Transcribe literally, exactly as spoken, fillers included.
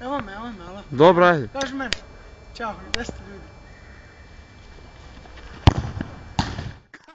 Evo me, evo me, alo. Dobro, ajde. Kaži meni. Ćao, gdje ste ljudi?